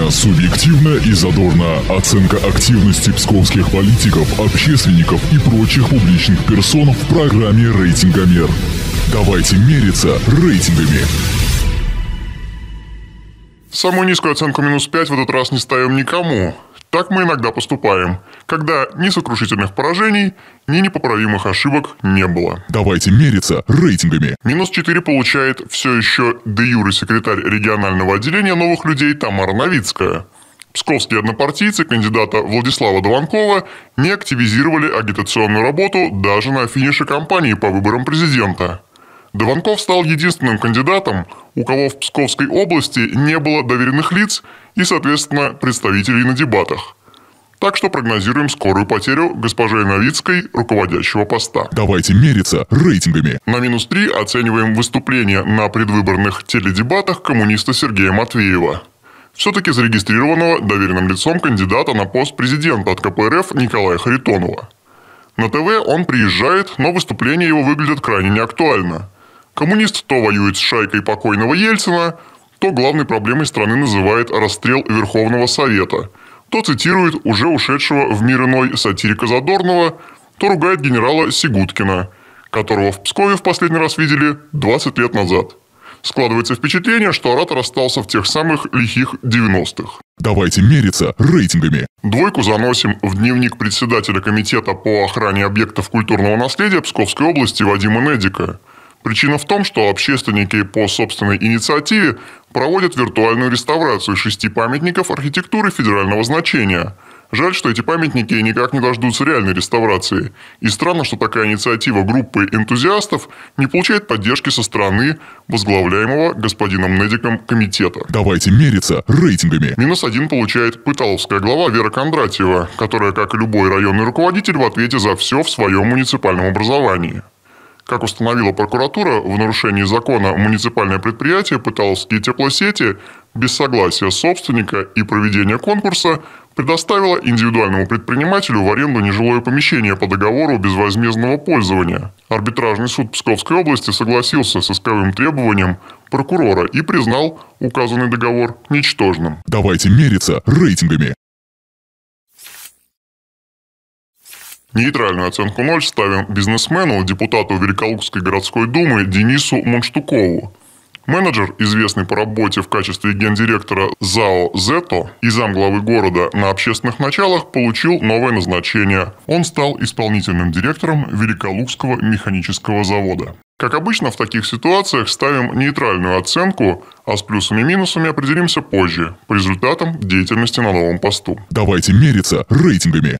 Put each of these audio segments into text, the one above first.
Объективно, субъективно и задорно. Оценка активности псковских политиков, общественников и прочих публичных персон в программе «Рейтингомер». Давайте мериться рейтингами. Самую низкую оценку -5 в этот раз не ставим никому. Так мы иногда поступаем, когда ни сокрушительных поражений, ни непоправимых ошибок не было. Давайте мериться рейтингами. -4 получает все еще де-юре секретарь регионального отделения «Новых людей» Тамара Новицкая. Псковские однопартийцы кандидата Владислава Дованкова не активизировали агитационную работу даже на финише кампании по выборам президента. Дованков стал единственным кандидатом, у кого в Псковской области не было доверенных лиц и, соответственно, представителей на дебатах. Так что прогнозируем скорую потерю госпожи Новицкой руководящего поста. Давайте мериться рейтингами. На -3 оцениваем выступление на предвыборных теледебатах коммуниста Сергея Матвеева. Все-таки зарегистрированного доверенным лицом кандидата на пост президента от КПРФ Николая Харитонова. На ТВ он приезжает, но выступления его выглядят крайне неактуально. Коммунист то воюет с шайкой покойного Ельцина, то главной проблемой страны называет расстрел Верховного Совета, то цитирует уже ушедшего в мир иной сатирика Задорнова, то ругает генерала Сигуткина, которого в Пскове в последний раз видели 20 лет назад. Складывается впечатление, что оратор остался в тех самых лихих 90-х. Давайте мериться рейтингами. 2 заносим в дневник председателя комитета по охране объектов культурного наследия Псковской области Вадима Недика. Причина в том, что общественники по собственной инициативе проводят виртуальную реставрацию 6 памятников архитектуры федерального значения. Жаль, что эти памятники никак не дождутся реальной реставрации. И странно, что такая инициатива группы энтузиастов не получает поддержки со стороны возглавляемого господином Недиком комитета. Давайте мериться рейтингами. -1 получает пыталовская глава Вера Кондратьева, которая, как и любой районный руководитель, в ответе за все в своем муниципальном образовании. Как установила прокуратура, в нарушении закона муниципальное предприятие «Пыталовские теплосети» без согласия собственника и проведения конкурса предоставило индивидуальному предпринимателю в аренду нежилое помещение по договору безвозмездного пользования. Арбитражный суд Псковской области согласился с исковым требованием прокурора и признал указанный договор ничтожным. Давайте мериться рейтингами. Нейтральную оценку 0 ставим бизнесмену, депутату Великолукской городской думы Денису Монштукову. Менеджер, известный по работе в качестве гендиректора ЗАО «Зето» и замглавы города на общественных началах, получил новое назначение. Он стал исполнительным директором Великолукского механического завода. Как обычно, в таких ситуациях ставим нейтральную оценку, а с плюсами и минусами определимся позже, по результатам деятельности на новом посту. Давайте мериться рейтингами.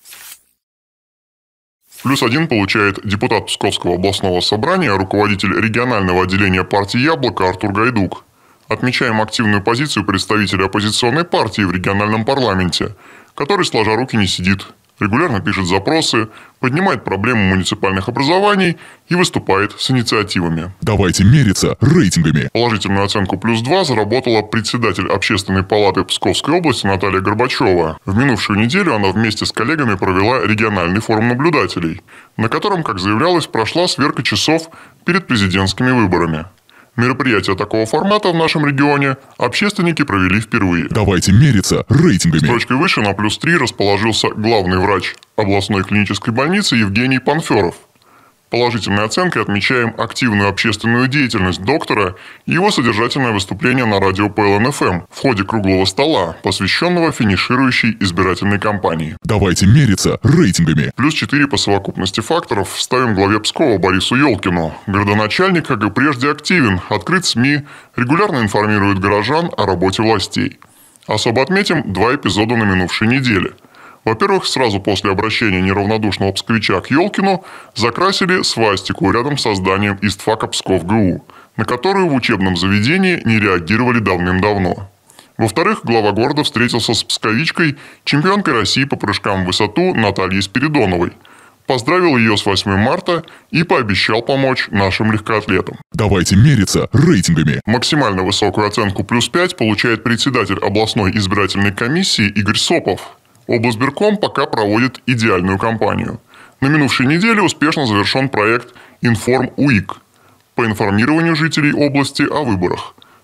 +1 получает депутат Псковского областного собрания, руководитель регионального отделения партии «Яблоко» Артур Гайдук. Отмечаем активную позицию представителя оппозиционной партии в региональном парламенте, который, сложа руки, не сидит, регулярно пишет запросы, поднимает проблемы муниципальных образований и выступает с инициативами. Давайте мериться рейтингами. Положительную оценку +2 заработала председатель Общественной палаты Псковской области Наталья Горбачева. В минувшую неделю она вместе с коллегами провела региональный форум наблюдателей, на котором, как заявлялось, прошла сверка часов перед президентскими выборами. Мероприятия такого формата в нашем регионе общественники провели впервые. Давайте мериться рейтингами. Строчкой выше на +3 расположился главный врач областной клинической больницы Евгений Панферов. Положительной оценкой отмечаем активную общественную деятельность доктора и его содержательное выступление на радио ПЛН-ФМ в ходе круглого стола, посвященного финиширующей избирательной кампании. Давайте мериться рейтингами. +4 по совокупности факторов ставим главе Пскова Борису Ёлкину. Городоначальник, как и прежде, активен, открыт СМИ, регулярно информирует горожан о работе властей. Особо отметим 2 эпизода на минувшей неделе. Во-первых, сразу после обращения неравнодушного псковича к Ёлкину закрасили свастику рядом с зданием ИСТФАКа Псков ГУ, на которую в учебном заведении не реагировали давным-давно. Во-вторых, глава города встретился с псковичкой, чемпионкой России по прыжкам в высоту Натальей Спиридоновой. Поздравил ее с 8 марта и пообещал помочь нашим легкоатлетам. Давайте мериться рейтингами. Максимально высокую оценку +5 получает председатель областной избирательной комиссии Игорь Сопов. Облсбирком пока проводит идеальную кампанию. На минувшей неделе успешно завершен проект «Информ УИК» по информированию жителей области о выборах.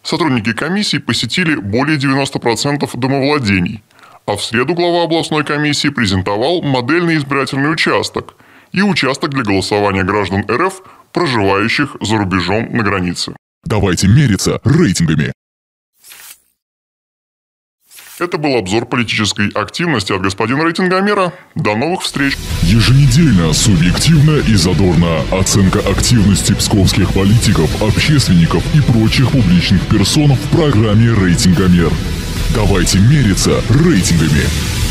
Сотрудники комиссии посетили более 90% домовладений, а в среду глава областной комиссии презентовал модельный избирательный участок и участок для голосования граждан РФ, проживающих за рубежом на границе. Давайте мериться рейтингами. Это был обзор политической активности от господина рейтингомера. До новых встреч! Еженедельно, субъективно и задорно оценка активности псковских политиков, общественников и прочих публичных персон в программе «Рейтингомер». Давайте мериться рейтингами.